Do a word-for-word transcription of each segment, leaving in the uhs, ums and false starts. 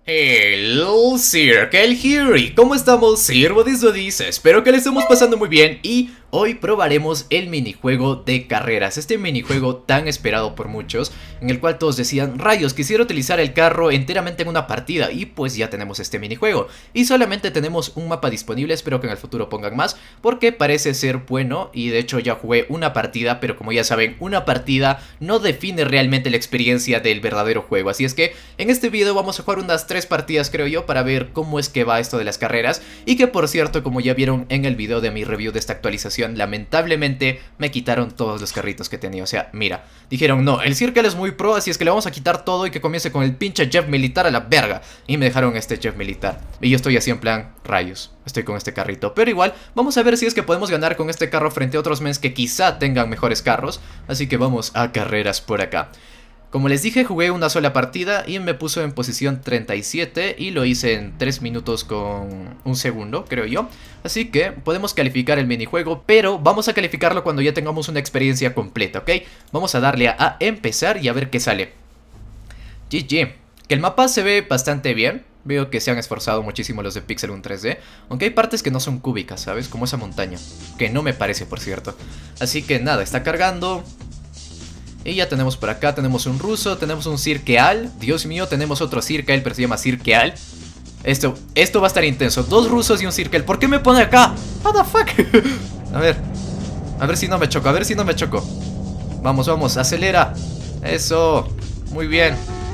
Hello, Circle here, y ¿cómo estamos, Sirvodis Dodis? Espero que le estemos pasando muy bien y hoy probaremos el minijuego de carreras. Este minijuego tan esperado por muchos, en el cual todos decían, rayos, quisiera utilizar el carro enteramente en una partida. Y pues ya tenemos este minijuego, y solamente tenemos un mapa disponible. Espero que en el futuro pongan más, porque parece ser bueno. Y de hecho ya jugué una partida, pero como ya saben, una partida no define realmente la experiencia del verdadero juego. Así es que en este video vamos a jugar unas tres partidas, creo yo, para ver cómo es que va esto de las carreras. Y que por cierto, como ya vieron en el video de mi review de esta actualización, lamentablemente me quitaron todos los carritos que tenía. O sea, mira, dijeron no, el Circle es muy pro, así es que le vamos a quitar todo y que comience con el pinche Jeff Militar a la verga. Y me dejaron este Jeff Militar, y yo estoy así en plan, rayos, estoy con este carrito. Pero igual, vamos a ver si es que podemos ganar con este carro frente a otros mens que quizá tengan mejores carros. Así que vamos a carreras por acá. Como les dije, jugué una sola partida y me puso en posición treinta y siete y lo hice en tres minutos con un segundo, creo yo. Así que podemos calificar el minijuego, pero vamos a calificarlo cuando ya tengamos una experiencia completa, ¿ok? Vamos a darle a, a empezar y a ver qué sale. G G. Que el mapa se ve bastante bien. Veo que se han esforzado muchísimo los de Pixel uno tres D. Aunque hay partes que no son cúbicas, ¿sabes? Como esa montaña, que no me parece, por cierto. Así que nada, está cargando. Y ya tenemos por acá, tenemos un ruso, tenemos un Circle. Dios mío, tenemos otro Circle, pero se llama Circle. Esto, esto va a estar intenso. Dos rusos y un Circle. ¿Por qué me pone acá? What the fuck. A ver, a ver si no me choco, a ver si no me choco. Vamos, vamos, acelera. Eso, muy bien.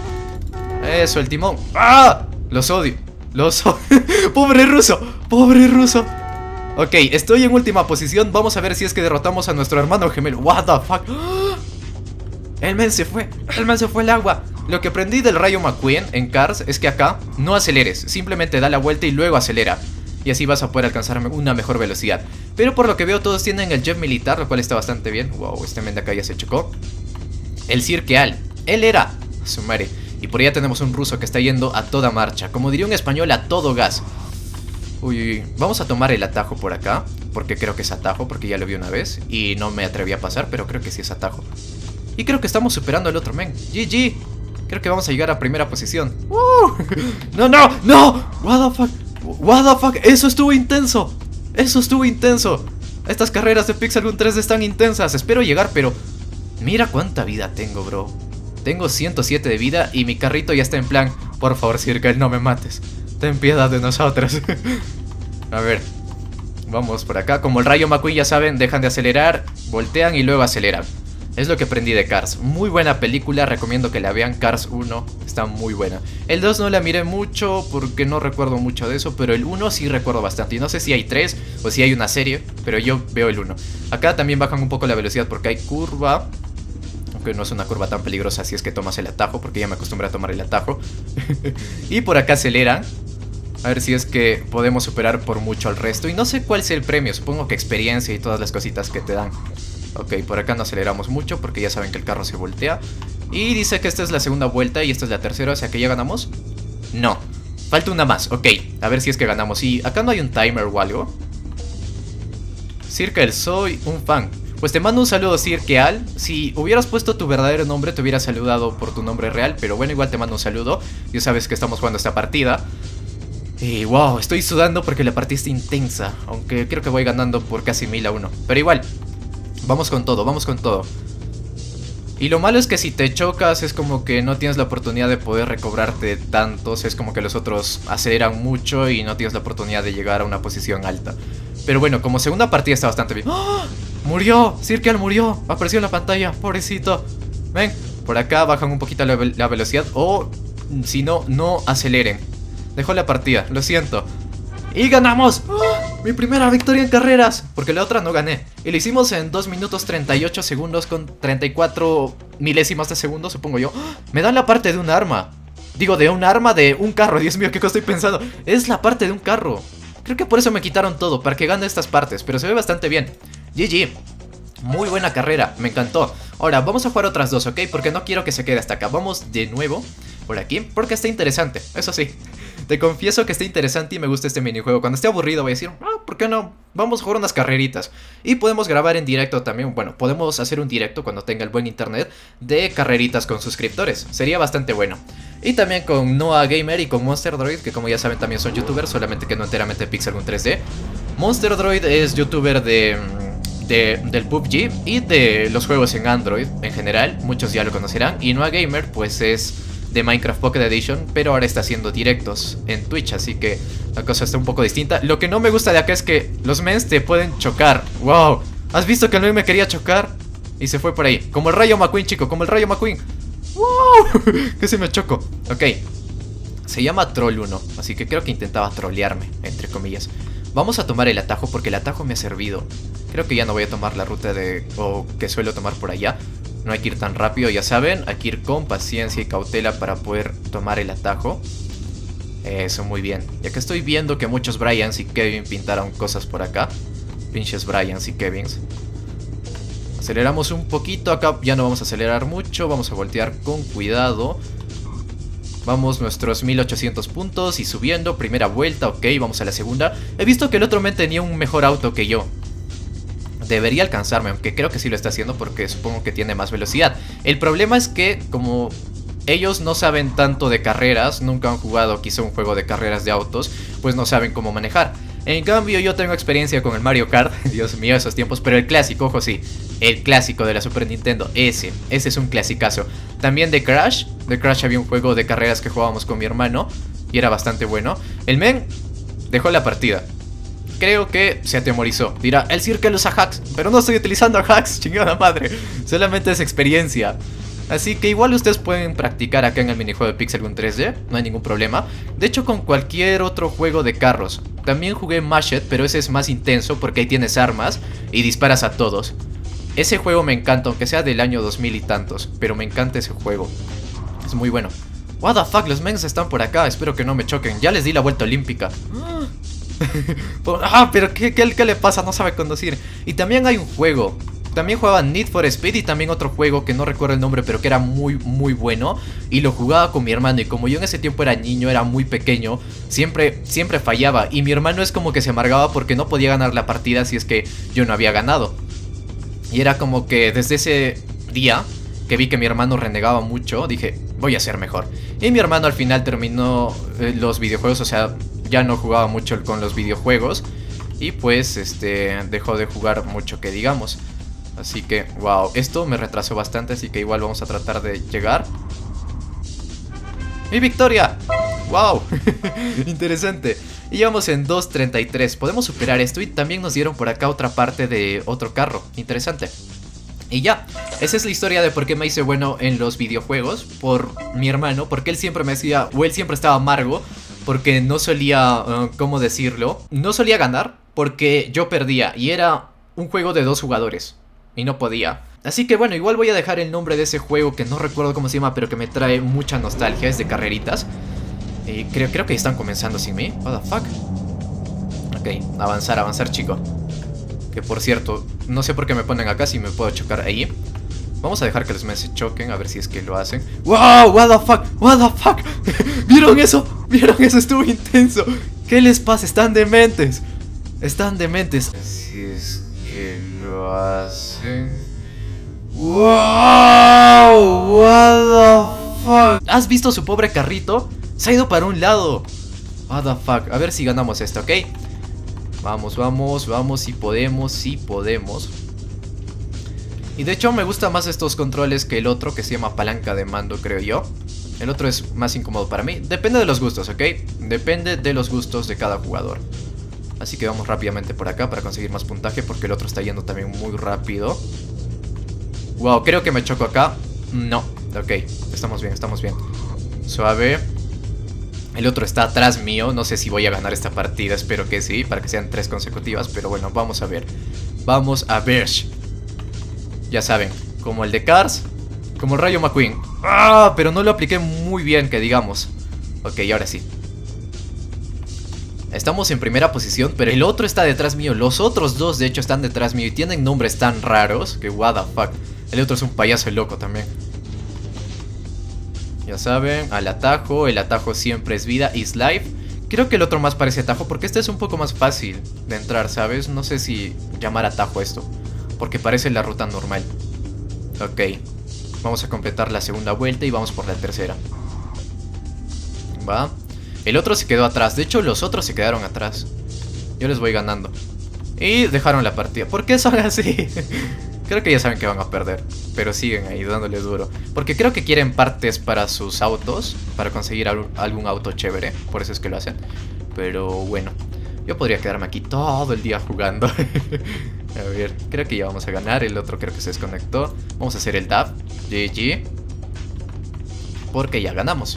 Eso, el timón. ¡Ah! Los odio, los odio. Pobre ruso, pobre ruso. Ok, estoy en última posición. Vamos a ver si es que derrotamos a nuestro hermano gemelo. What the fuck. El men se fue, el men se fue al agua. Lo que aprendí del Rayo McQueen en Cars es que acá no aceleres, simplemente da la vuelta y luego acelera. Y así vas a poder alcanzar una mejor velocidad. Pero por lo que veo todos tienen el Jeff Militar, lo cual está bastante bien. Wow, este men de acá ya se chocó. El Circle, él era su madre. Y por allá tenemos un ruso que está yendo a toda marcha, como diría un español, a todo gas. Uy, uy, uy, vamos a tomar el atajo por acá, porque creo que es atajo, porque ya lo vi una vez y no me atreví a pasar, pero creo que sí es atajo. Y creo que estamos superando al otro men. G G. Creo que vamos a llegar a primera posición. ¡Uh! No, no, no. What the fuck. What the fuck. Eso estuvo intenso. Eso estuvo intenso. Estas carreras de Pixel uno tres D están intensas. Espero llegar, pero mira cuánta vida tengo, bro. Tengo ciento siete de vida y mi carrito ya está en plan, por favor, Circle, no me mates. Ten piedad de nosotros. A ver. Vamos por acá. Como el Rayo McQueen, ya saben, dejan de acelerar, voltean y luego aceleran. Es lo que aprendí de Cars. Muy buena película, recomiendo que la vean. Cars uno está muy buena. El dos no la miré mucho porque no recuerdo mucho de eso, pero el uno sí recuerdo bastante. Y no sé si hay tres o si hay una serie, pero yo veo el uno. Acá también bajan un poco la velocidad porque hay curva. Aunque no es una curva tan peligrosa si es que tomas el atajo, porque ya me acostumbré a tomar el atajo. Y por acá aceleran. A ver si es que podemos superar por mucho al resto. Y no sé cuál es el premio, supongo que experiencia y todas las cositas que te dan. Ok, por acá no aceleramos mucho porque ya saben que el carro se voltea. Y dice que esta es la segunda vuelta y esta es la tercera, o sea que ya ganamos. No, falta una más, ok, a ver si es que ganamos. Y acá no hay un timer o algo. Circle, soy un fan. Pues te mando un saludo, Circle. Si hubieras puesto tu verdadero nombre te hubiera saludado por tu nombre real, pero bueno, igual te mando un saludo. Ya sabes que estamos jugando esta partida. Y wow, estoy sudando porque la partida está intensa. Aunque creo que voy ganando por casi mil a uno. Pero igual, vamos con todo, vamos con todo. Y lo malo es que si te chocas es como que no tienes la oportunidad de poder recobrarte tantos. Es como que los otros aceleran mucho y no tienes la oportunidad de llegar a una posición alta. Pero bueno, como segunda partida está bastante bien. ¡Oh! ¡Murió! Circle murió, apareció en la pantalla, pobrecito. Ven, por acá bajan un poquito la, ve la velocidad. O si no, no aceleren. Dejó la partida, lo siento. ¡Y ganamos! ¡Oh! Mi primera victoria en carreras, porque la otra no gané. Y lo hicimos en dos minutos treinta y ocho segundos con treinta y cuatro milésimas de segundo, supongo yo. ¡Oh! Me dan la parte de un arma. Digo, de un arma de un carro. Dios mío, ¿qué cosa estoy pensando? Es la parte de un carro. Creo que por eso me quitaron todo, para que gane estas partes. Pero se ve bastante bien. G G. Muy buena carrera, me encantó. Ahora, vamos a jugar otras dos, ¿ok? Porque no quiero que se quede hasta acá. Vamos de nuevo por aquí, porque está interesante, eso sí. Te confieso que está interesante y me gusta este minijuego. Cuando esté aburrido voy a decir, ah, ¿por qué no? Vamos a jugar unas carreritas. Y podemos grabar en directo también. Bueno, podemos hacer un directo cuando tenga el buen internet de carreritas con suscriptores. Sería bastante bueno. Y también con Noah Gamer y con Monster Droid, que como ya saben también son youtubers, solamente que no enteramente de Pixelgun tres D. Monster Droid es youtuber de, de, del P U B G y de los juegos en Android en general. Muchos ya lo conocerán. Y Noah Gamer pues es de Minecraft Pocket Edition, pero ahora está haciendo directos en Twitch, así que la cosa está un poco distinta. Lo que no me gusta de acá es que los mens te pueden chocar. Wow, ¿has visto que el men me quería chocar? Y se fue por ahí, como el Rayo McQueen, chico, como el Rayo McQueen. Wow, que se me chocó. Ok, se llama Troll uno, así que creo que intentaba trolearme, entre comillas. Vamos a tomar el atajo porque el atajo me ha servido. Creo que ya no voy a tomar la ruta de o que suelo tomar por allá. No hay que ir tan rápido, ya saben. Hay que ir con paciencia y cautela para poder tomar el atajo. Eso, muy bien. Ya que estoy viendo que muchos Bryans y Kevin pintaron cosas por acá. Pinches Bryans y Kevins. Aceleramos un poquito. Acá ya no vamos a acelerar mucho. Vamos a voltear con cuidado. Vamos nuestros mil ochocientos puntos y subiendo. Primera vuelta, ok, vamos a la segunda. He visto que el otro men tenía un mejor auto que yo. Debería alcanzarme, aunque creo que sí lo está haciendo porque supongo que tiene más velocidad. El problema es que como ellos no saben tanto de carreras, nunca han jugado quizá un juego de carreras de autos, pues no saben cómo manejar. En cambio yo tengo experiencia con el Mario Kart, Dios mío esos tiempos, pero el clásico, ojo sí, el clásico de la Super Nintendo, ese, ese es un clasicazo. También de Crash, de Crash había un juego de carreras que jugábamos con mi hermano y era bastante bueno. El men dejó la partida. Creo que se atemorizó. Dirá, el Circle usa hacks, pero no estoy utilizando hacks, chingada madre. Solamente es experiencia. Así que igual ustedes pueden practicar acá en el minijuego de Pixelgun tres D, no hay ningún problema. De hecho con cualquier otro juego de carros. También jugué Mashed, pero ese es más intenso porque ahí tienes armas y disparas a todos. Ese juego me encanta, aunque sea del año dos mil y tantos, pero me encanta ese juego. Es muy bueno. What the fuck, los mens están por acá, espero que no me choquen. Ya les di la vuelta olímpica. Ah, pero ¿qué, qué, ¿qué le pasa? No sabe conducir. Y también hay un juego. También jugaba Need for Speed y también otro juego que no recuerdo el nombre, pero que era muy, muy bueno. Y lo jugaba con mi hermano. Y como yo en ese tiempo era niño, era muy pequeño, siempre, siempre fallaba. Y mi hermano es como que se amargaba porque no podía ganar la partida si es que yo no había ganado. Y era como que desde ese día que vi que mi hermano renegaba mucho, dije, voy a ser mejor. Y mi hermano al final terminó eh, los videojuegos, o sea, ya no jugaba mucho con los videojuegos. Y pues este dejó de jugar mucho, que digamos. Así que, wow, esto me retrasó bastante, así que igual vamos a tratar de llegar. ¡Mi victoria! ¡Wow! Interesante. Y vamos en dos treinta y tres. Podemos superar esto y también nos dieron por acá otra parte de otro carro. Interesante. Y ya, esa es la historia de por qué me hice bueno en los videojuegos. Por mi hermano, porque él siempre me decía, o él siempre estaba amargo, porque no solía, uh, ¿cómo decirlo? No solía ganar, porque yo perdía. Y era un juego de dos jugadores y no podía. Así que bueno, igual voy a dejar el nombre de ese juego que no recuerdo cómo se llama, pero que me trae mucha nostalgia, es de carreritas. Y creo, creo que están comenzando sin mí. What the fuck. Ok, avanzar, avanzar, chico. Que por cierto, no sé por qué me ponen acá si me puedo chocar ahí. Vamos a dejar que los men se choquen, a ver si es que lo hacen. ¡Wow! What the fuck, what the fuck. ¿Vieron eso? ¿Vieron eso? Estuvo intenso. ¿Qué les pasa? Están dementes. Están dementes. Si es que lo hacen. ¡Wow! What the fuck. ¿Has visto su pobre carrito? Se ha ido para un lado. What the fuck. A ver si ganamos esto, ¿ok? Vamos, vamos, vamos, si podemos, si podemos. Y de hecho me gustan más estos controles que el otro, que se llama palanca de mando, creo yo. El otro es más incómodo para mí. Depende de los gustos, ¿ok? Depende de los gustos de cada jugador. Así que vamos rápidamente por acá para conseguir más puntaje, porque el otro está yendo también muy rápido. Wow, creo que me choco acá. No, ok, estamos bien, estamos bien. Suave. El otro está atrás mío, no sé si voy a ganar esta partida, espero que sí, para que sean tres consecutivas, pero bueno, vamos a ver. Vamos a ver. Ya saben, como el de Cars, como el Rayo McQueen. ¡Ah! Pero no lo apliqué muy bien, que digamos. Ok, ahora sí. Estamos en primera posición, pero el otro está detrás mío. Los otros dos, de hecho, están detrás mío y tienen nombres tan raros que what the fuck. El otro es un payaso loco también. Ya saben, al atajo, el atajo siempre es vida, is life. Creo que el otro más parece atajo porque este es un poco más fácil de entrar, ¿sabes? No sé si llamar atajo esto, porque parece la ruta normal. Ok, vamos a completar la segunda vuelta y vamos por la tercera. Va. El otro se quedó atrás, de hecho los otros se quedaron atrás. Yo les voy ganando. Y dejaron la partida. ¿Por qué son así? Creo que ya saben que van a perder, pero siguen ahí dándoles duro. Porque creo que quieren partes para sus autos, para conseguir algún auto chévere. Por eso es que lo hacen. Pero bueno, yo podría quedarme aquí todo el día jugando. A ver, creo que ya vamos a ganar. El otro creo que se desconectó. Vamos a hacer el dab. G G. Porque ya ganamos.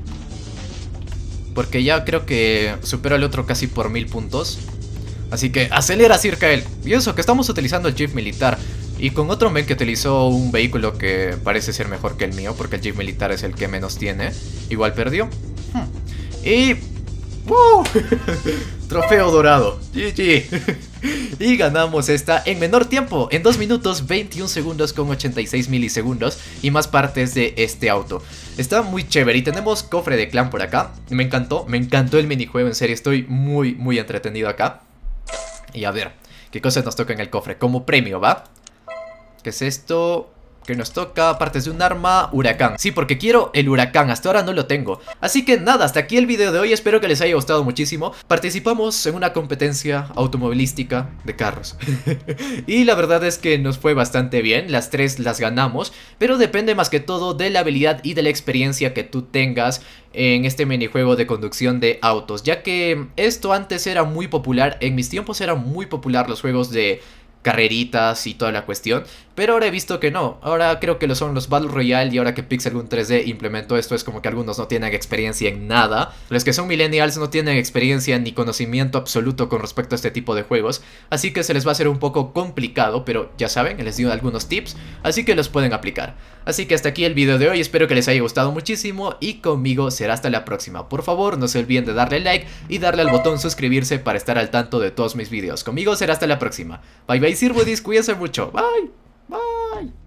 Porque ya creo que supero al otro casi por mil puntos. Así que acelera, Sirkael. Y eso, que estamos utilizando el Jeep militar. Y con otro men que utilizó un vehículo que parece ser mejor que el mío, porque el Jeep militar es el que menos tiene. Igual perdió. Hmm. Y... ¡wow! Trofeo dorado. G G. Y ganamos esta en menor tiempo, en dos minutos veintiún segundos con ochenta y seis milisegundos. Y más partes de este auto. Está muy chévere y tenemos cofre de clan por acá. Me encantó, me encantó el minijuego, en serio. Estoy muy, muy entretenido acá. Y a ver, ¿qué cosas nos toca en el cofre? Como premio, ¿va? ¿Qué es esto? Que nos toca partes de un arma, huracán. Sí, porque quiero el huracán, hasta ahora no lo tengo. Así que nada, hasta aquí el video de hoy, espero que les haya gustado muchísimo. Participamos en una competencia automovilística de carros. Y la verdad es que nos fue bastante bien, las tres las ganamos. Pero depende más que todo de la habilidad y de la experiencia que tú tengas en este minijuego de conducción de autos. Ya que esto antes era muy popular, en mis tiempos era muy popular los juegos de carreritas y toda la cuestión, pero ahora he visto que no. Ahora creo que lo son los Battle Royale, y ahora que Pixelgun tres D implementó esto, es como que algunos no tienen experiencia en nada. Los que son millennials no tienen experiencia ni conocimiento absoluto con respecto a este tipo de juegos, así que se les va a hacer un poco complicado, pero ya saben, les digo algunos tips, así que los pueden aplicar. Así que hasta aquí el video de hoy, espero que les haya gustado muchísimo y conmigo será hasta la próxima. Por favor, no se olviden de darle like y darle al botón suscribirse para estar al tanto de todos mis videos. Conmigo será hasta la próxima. Bye bye, Sirbudis, cuídense mucho. Bye. Bye.